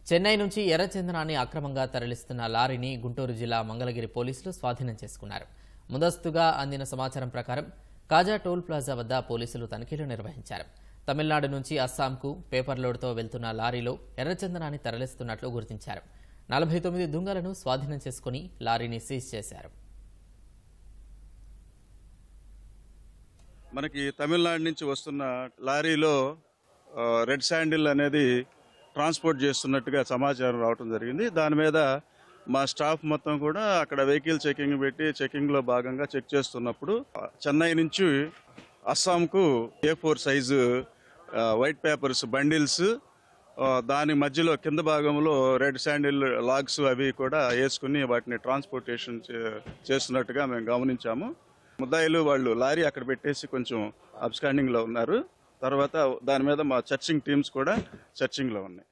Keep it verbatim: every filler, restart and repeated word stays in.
చెన్నై నుంచి ఎర్రచందనాన్ని అక్రమంగా తరలిస్తున్న లారీని గుంటూరు జిల్లా మంగళగిరి పోలీసులు స్వాధీనం చేసుకున్నారు. ముందస్తుగా అందిన సమాచారం ప్రకారం కాజా టోల్ ప్లాజా వద్ద పోలీసులు తనిఖీలు నిర్వహించారు. తమిళనాడు నుంచి అస్సాంకు పేపర్ లోడ్తో వెళ్తున్న లారీలో ఎర్రచందనాన్ని తరలిస్తున్నట్లు గుర్తించారు. నలభై తొమ్మిది దుంగలను స్వాధీనం చేసుకుని లారీని సీజ్ చేశారు. మనకి తమిళనాడు నుంచి వస్తున్న లారీలో రెడ్ శాండిల్ అనేది ట్రాన్స్పోర్ట్ చేస్తున్నట్టుగా సమాచారం రావడం జరిగింది. దాని మీద మా స్టాఫ్ మొత్తం కూడా అక్కడ వెహికల్ చెకింగ్ పెట్టి చెకింగ్లో భాగంగా చెక్ చేస్తున్నప్పుడు చెన్నై నుంచి అస్సాంకు A four size white papers bundles, దాని మధ్యలో కింద భాగంలో రెడ్ శాండిల్ లాగ్స్ అవి కూడా వేసుకుని వాటిని ట్రాన్స్పోర్టేషన్ చేస్తున్నట్టుగా మేము గమనించాము. ముద్దాయిలు వాళ్ళు లారీ అక్కడ పెట్టేసి కొంచెం అబ్స్కాండింగ్లో ఉన్నారు. తర్వాత దాని మీద మా సర్చింగ్ టీమ్స్ కూడా సర్చింగ్లో ఉన్నాయి.